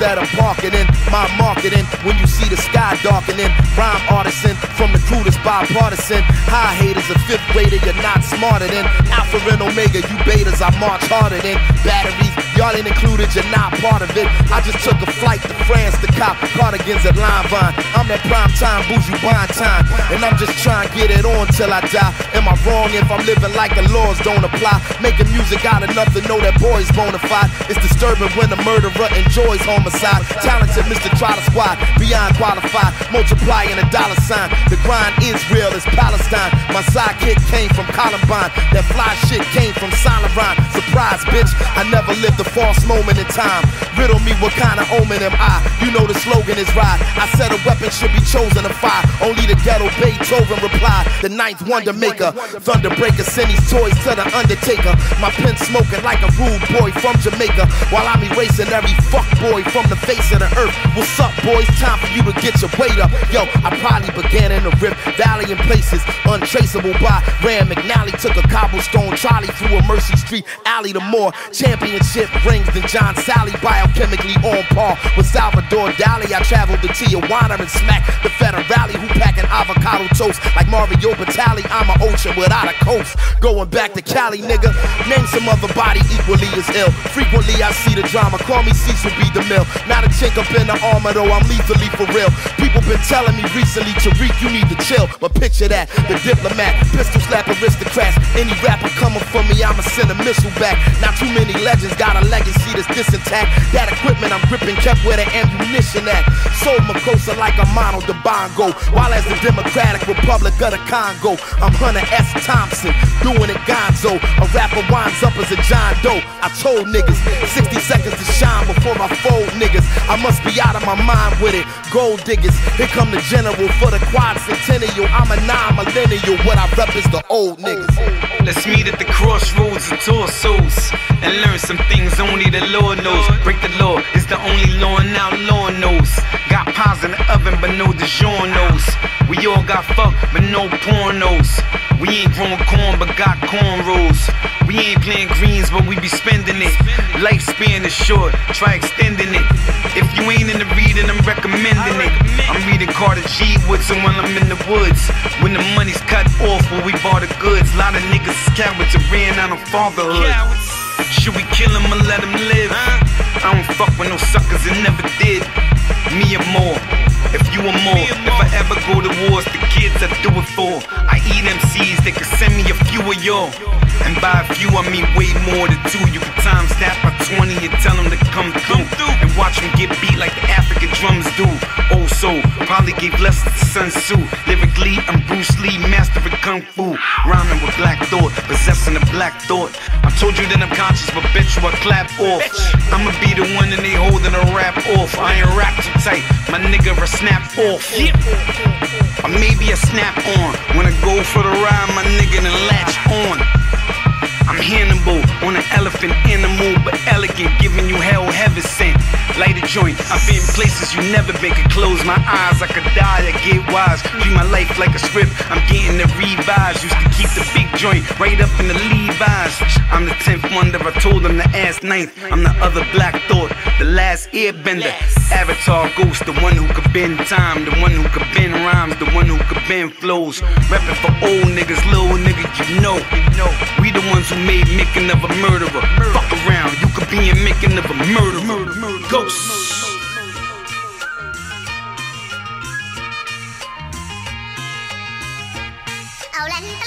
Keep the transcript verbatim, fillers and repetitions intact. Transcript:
instead of parking in my marketing. When you see the sky darkening, rhyme artisan from the crew that's bipartisan. High haters, a fifth grader, you're not smarter than Alpha and Omega, you betas, I march harder than batteries. Y'all ain't included, you're not part of it. I just took a flight to France to cop cardigans at Limevine. I'm that prime time, bougie buying time, and I'm just trying to get it on till I die. Am I wrong if I'm living like the laws don't apply? Making music out enough to know that boy's bona fide. It's disturbing when a murderer enjoys homicide. Talented Mister Trotter Squad, beyond qualified, multiplying a dollar sign. The grind is real, it's Palestine. My sidekick came from Columbine. That fly shit came from Silent Rhyme. Surprise, bitch, I never lived a false moment in time. Riddle me, what kind of omen am I? You know the slogan is ride. I said a weapon should be chosen to fire. Only the ghetto Beethoven replied. The ninth wonder maker, Thunderbreaker, send these toys to the Undertaker. My pen smoking like a rude boy from Jamaica, while I'm erasing every fuck boy from the face of the earth. What's up, boys? Time for you to get your weight up. Yo, I probably began in the Rift Valley in places untraceable by Ram McNally. Took a cobblestone trolley through a Mercy Street alley to more championship rings than John Sally. Biochemically on par with Salvador Dali. I traveled to Tijuana and smacked the Federale, who packing avocado toast like Mario Batali. I'm an ocean without a coast. Going back to Cali, nigga. Name some other body equally as ill. Frequently I see the drama. Call me Cecil B. DeMille. Not a chink up in the armor though, I'm lethally for real. People been telling me recently, Tariq, you need to chill. But picture that, the diplomat, pistol slap aristocrats. Any rapper coming for me, I'ma send a missile back. Not too many legends got a legacy that's this intact. That equipment I'm gripping kept where the ammunition at. Sold Makosa like a mono de bongo, while as the Democratic Republic of the Congo, I'm Hunter S. Thompson, doing it gonzo. A rapper winds up as a John Doe. I told niggas, sixty seconds to shine before I fold niggas. I must be out of my mind with it. Gold diggers, here come the general for the quad centennial. I'm a non-millennial, what I rep is the old niggas. Let's meet at the crossroads of torsos and learn some things only the Lord knows. Break the law, it's the only law and outlaw knows. Got pies in the oven but no DiGiorno's. We all got fucked but no pornos. We ain't growing corn but got cornrows. We ain't playing greens but we be spending it. Lifespan is short, try extending it. If you ain't in the reading, I'm recommending it. I'm reading Carter G. Woodson while I'm in the woods. When the money's cut off where we bought the goods. Lot of niggas is cowards and ran out of fatherhood. Should we kill him or let him live? I don't fuck with no suckers and never did. Me or more, if you are more. If I ever go to wars, the kids I do it for. I eat M Cs, they can send me a few of y'all. And by a few I mean way more than two. You can time stat by twenty and tell them to come through. And watch them get beat like the African drums do. Oh so, probably gave lessons to Sun Tzu. Lyrically, I'm Bruce Lee, mastering Kung Fu. Rhyming with black thought, possessing a black thought. I told you that I'm conscious, but bitch you I clap off. I'ma be the one and they holding a rap off. I ain't rap too tight, my nigga a snap off. Or maybe a snap on. When I go for the ride, my nigga then latch on. I'm Hannibal on an elephant animal, but elegant, giving you hell heaven sent. Light a joint, I've been places you never been. Could close my eyes, I could die, I get wise. Treat my life like a script, I'm getting the revise. Used to keep the big joint right up in the Levi's. I'm the tenth wonder, I told them to ask ninth. I'm the other black thought, the last airbender. Avatar ghost, the one who could bend time, the one who could bend rhymes, the one who could bend flows. Reppin' for old niggas, little nigga, you know. We the ones who made making of a murderer. Fuck around, you could be in making of a murderer. Ghosts. Olenta.